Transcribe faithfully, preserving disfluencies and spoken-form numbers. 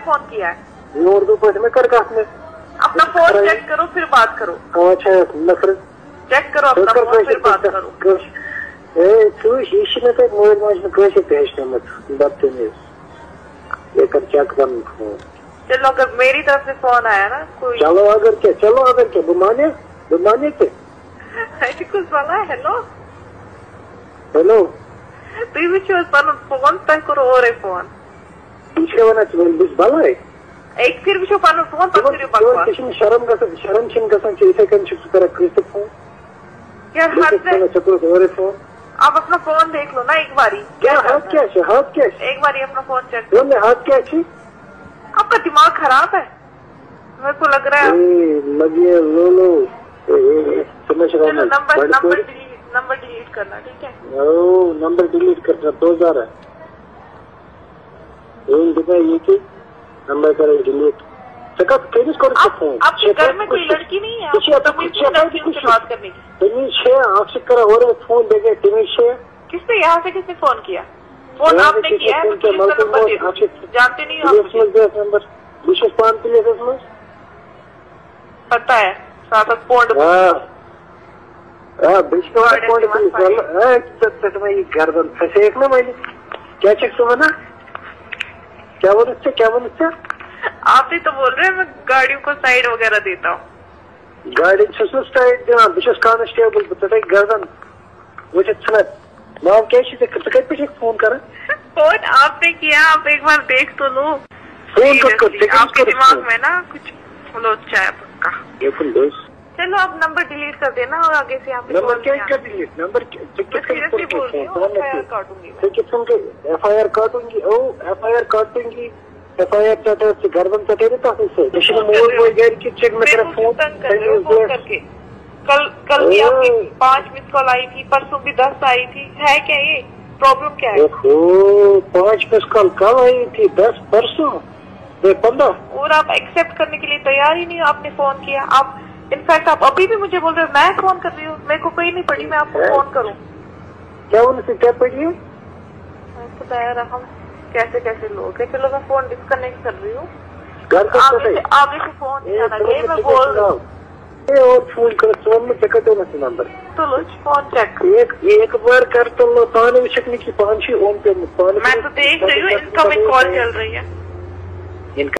Phone किया है? ये उर्दू पढ़ में कर काट में अपना फोन चेक करो फिर बात करो। अच्छा नफरत चेक करो अपना फोन फिर बात करो। ए तू शीश में तो मोबाइल में कैसे भेजने मत बदतमीज ये कर चेक कर फोन। चलो अगर मेरी तरफ से फोन आया ना कोई चलो अगर क्या चलो अगर क्या बुमाने बुमाने के कुछ वाला हेलो हेलो तुम विषय फोन तय करो और फोन पीछे वाला बिस बाला है एक फिर विषय फोन तक बकवास शर्म का शर्म छिन का इसे कन छिप कर क्रिस्ट फोन यार हाथ में चक्कर और फोन आप अपना फोन देख लो ना एक बारी। क्या हाथ क्या है हाथ क्या है एक बारी अपना फोन चेक करो मैं हाथ क्या है आपका दिमाग खराब है मेरे को लग रहा है लगे लो लो समझ रहा हूँ number number delete number delete करना ठीक है। ओ नंबर डिलीट करना दो हजार है ये की नंबर करे डिलीट चका तेईस को आपके घर में कोई लड़की नहीं है आपसे बात करने की तमीज है आपसे करा और फोन देखे तमीज है किसने यहाँ से किसने फोन किया फोन आपने किया है जानते नहीं हो नंबर विशेष पान के लिए पता है सात पौंड गर्दन फंसे एक ना मैंने क्या चेक सुना ना क्या बोल इससे क्या बोल इससे आप ही तो बोल रहे हैं मैं गाड़ियों को साइड वगैरह देता हूँ गाड़ी साइड देना विशेष कांस्टेबल गर्दन वो नाम क्या फोन कर फोन आपने किया आप एक बार देख तो लो फोन आपके दिमाग में ना कुछ लोचा है पक्का। चलो आप नंबर डिलीट कर देना और आगे से आप नंबर क्या कर delete number F I R काटूंगी ओ एफ आई आर काटूंगी एफ आई आर चटे गर्दन चटे देता चेक में तेरा फोन करके कल कल भी आपकी पांच मिस कॉल आई थी परसों भी दस आई थी है क्या ये प्रॉब्लम क्या है? ओहो पांच मिस कॉल कल आई थी दस परसों पंद्रह और आप एक्सेप्ट करने के लिए तैयार ही नहीं आपने फोन किया। आप इनफैक्ट आप अभी भी मुझे बोल रहे हो मैं फोन कर रही हूँ मेरे को कोई नहीं पड़ी मैं आपको फोन करूँ क्या उनसे क्या पड़ी है हम कैसे कैसे लोग हैं। चलो मैं फोन डिस्कनेक्ट कर रही हूँ आगे से फोन नहीं आना चाहिए मैं बोल रहा हूँ और फोन कर फोन में चेक दो ना नंबर तो लो फोन चेक एक एक बार कर तो लो पानी विषय की पांच ओम पे मैं तो देख रही हूँ इनकमिंग कॉल चल रही है।